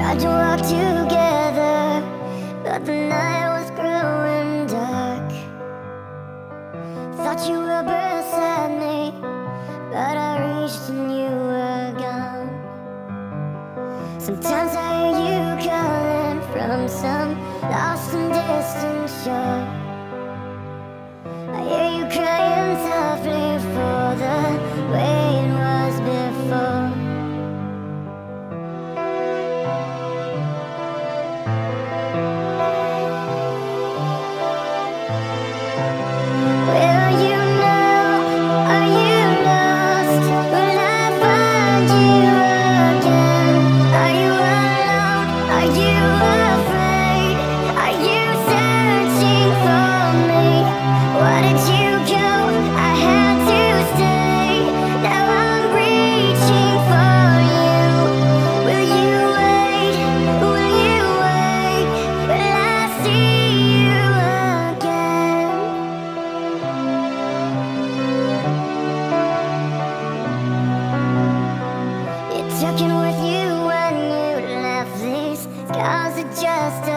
Tried to walk together, but the night was growing dark. Thought you were beside me, but I reached and you were gone. Sometimes I hear you calling from some lost and distant shore. I hear you crying softly for the way it was before. Where are you now? Are you lost? Will I find you again? Are you alone? Are you afraid? Are you searching for me? Why did you go? I had to stay. Now I'm reaching for you. Will you wait? Will you wait? Will I see you again? You took it with you when you left. These scars are just